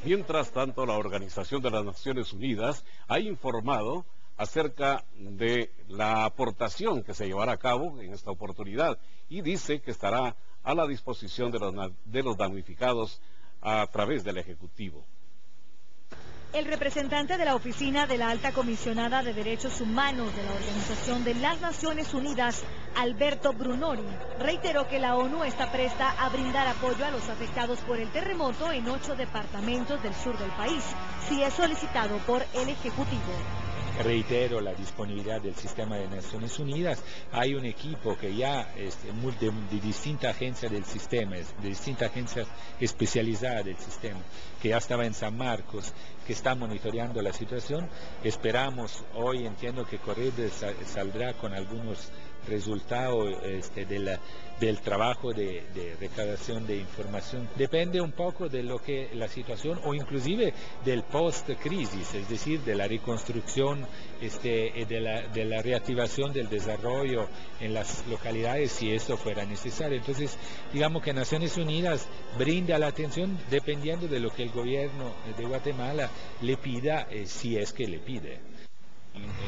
Mientras tanto, la Organización de las Naciones Unidas ha informado acerca de la aportación que se llevará a cabo en esta oportunidad y dice que estará a la disposición de los damnificados a través del Ejecutivo. El representante de la Oficina de la Alta Comisionada de Derechos Humanos de la Organización de las Naciones Unidas, Alberto Brunori, reiteró que la ONU está presta a brindar apoyo a los afectados por el terremoto en 8 departamentos del sur del país, si es solicitado por el Ejecutivo. Reitero la disponibilidad del sistema de Naciones Unidas. Hay un equipo que ya de distintas agencias del sistema, de distintas agencias especializadas del sistema, que ya estaba en San Marcos, que está monitoreando la situación. Esperamos, hoy entiendo que Corredes saldrá con algunos resultados del trabajo de recaudación de información. Depende un poco de lo que la situación, o inclusive del post-crisis, es decir, de la reconstrucción de la reactivación del desarrollo en las localidades, si eso fuera necesario. Entonces, digamos que Naciones Unidas brinda la atención dependiendo de lo que el gobierno de Guatemala le pida, si es que le pide.